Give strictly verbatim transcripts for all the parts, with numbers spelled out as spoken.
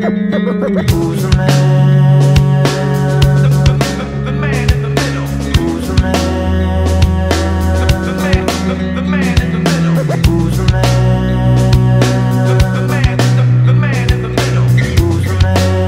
Who's the man? The, the, the man in the middle. Who's the man? The, the man, the, the man in the middle. Who's the man? The, the man, the, the man in the middle. Who's the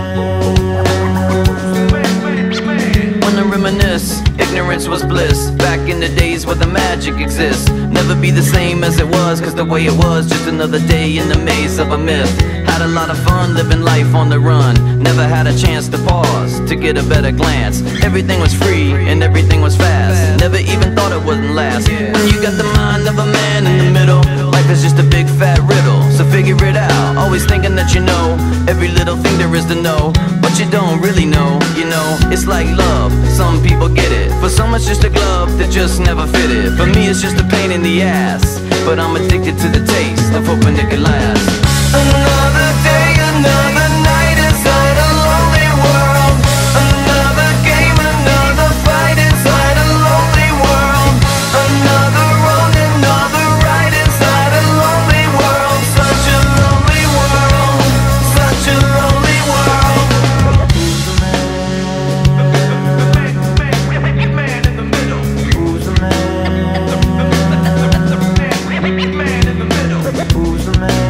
man? Wanna reminisce, ignorance was bliss. Back in the days where the magic exists. Never be the same as it was, cause the way it was, just another day in the maze of a myth. Had a lot of fun living life on the run. Never had a chance to pause, to get a better glance. Everything was free and everything was fast. Never even thought it wouldn't last. When you got the mind of a man in the middle, life is just a big fat riddle, so figure it out. Always thinking that you know every little thing there is to know, but you don't really know, you know. It's like love, some people get it. For some it's just a glove that just never fitted. For me it's just a pain in the ass, but I'm addicted to the taste of hoping it could last. Another day, another night inside a lonely world. Another game, another fight inside a lonely world. Another wrong, another right inside a lonely world. Such a lonely world, such a lonely world. Who's the man? The man in the middle. Who's the man? The man in the middle. Who's the man?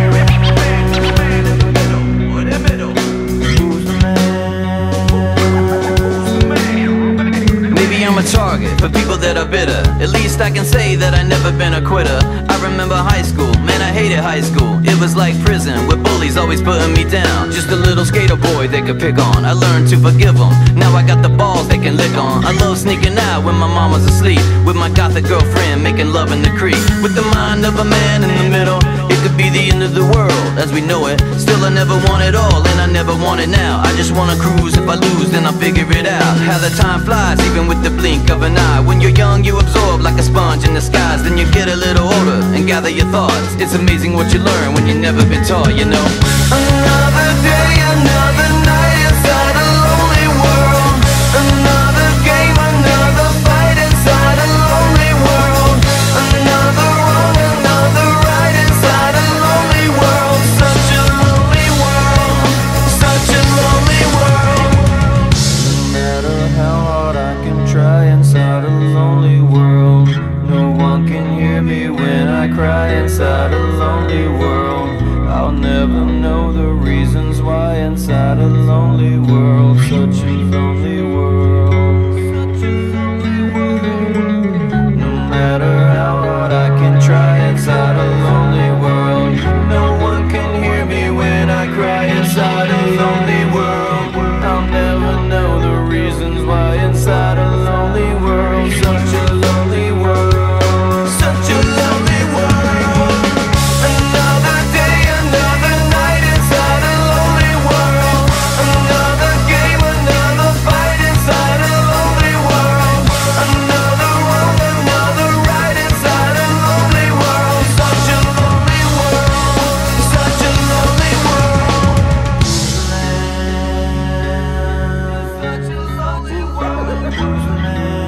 I'm a target for people that are bitter. At least I can say that I never been a quitter. I remember high school, man I hated high school. It was like prison with bullies always putting me down. Just a little skater boy they could pick on. I learned to forgive them, now I got the balls they can lick on. I love sneaking out when my mom was asleep, with my gothic girlfriend making love in the creek. With the mind of a man in the middle, it could be the end of the world as we know it. Still I never want it all and I never want it now. I just wanna cruise, if I lose then I'll figure it out. How the time flies even with the blink of an eye. When you're young you absorb like a sponge in the skies. Then you get a little older and gather your thoughts. It's amazing what you learn when you've never been taught, you know. Another day, another night inside a lonely world. Another game, another fight inside a lonely world. Another wrong, another right inside a lonely world. Such a lonely world, such a lonely world. No matter how hard I can try inside a lonely world, no one can hear me when I cry inside a lonely world. I'll never know the reasons why inside a lonely world. Such a lonely world, such a lonely world. No matter how hard I can try inside a lonely world, no one can hear me when I cry inside a lonely world. I'll never know the reasons why inside a lonely world. Such a lonely world, such a lonely world. Another day, another night inside a lonely world. Another game, another fight inside a lonely world. Another wrong, another right inside a lonely world. Such a lonely world, such a lonely world. Such a lonely world. Who's the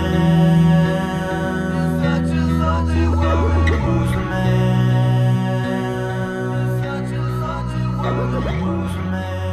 man? Such a lonely world. Who's the man? Such a lonely world. Who's the man?